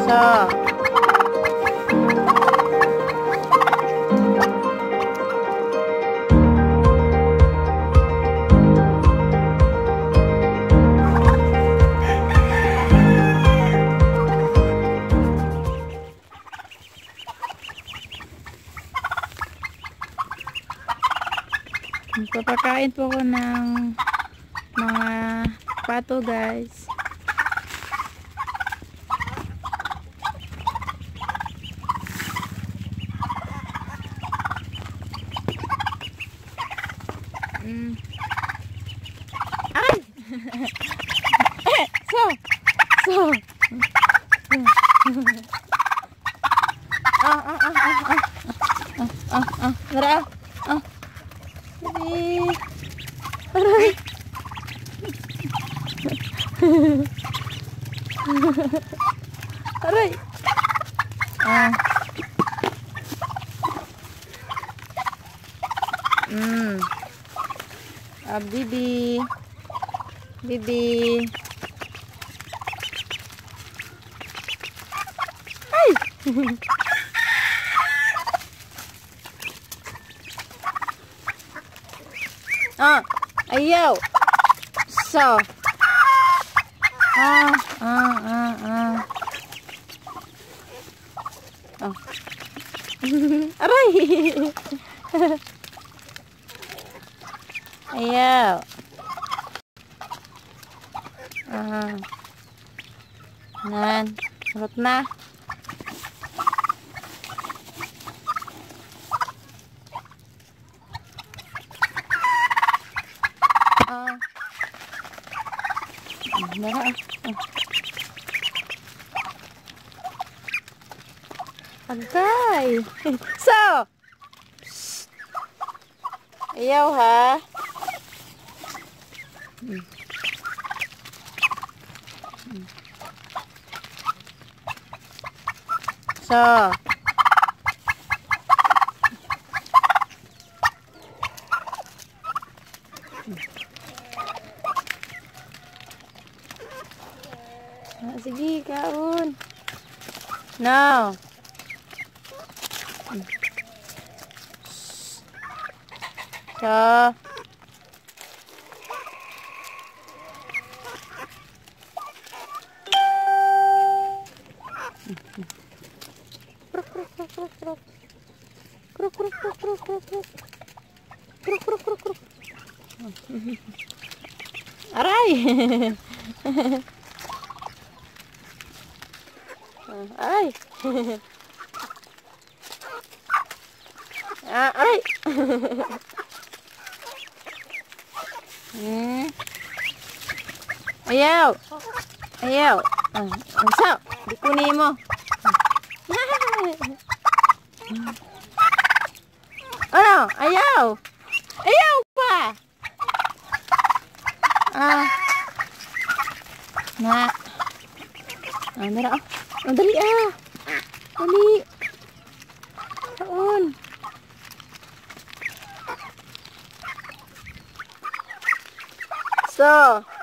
So, papakain po ko ng mga pato, guys. Ay! So. Tara. Aray. Aray. Bibi. Bibi. Ay. Ayaw. So. Aray. Ayaw. Nan, urut na. Agay. So. Ayaw, ha. So. Sige, kaon. Now. So. Aray. Ay. Aray. Ayaw. Ayaw. So, di kunin mo. Ano? Ayaw. Ayaw pa. Na. Dara. Dali. Dali. Kaon. So.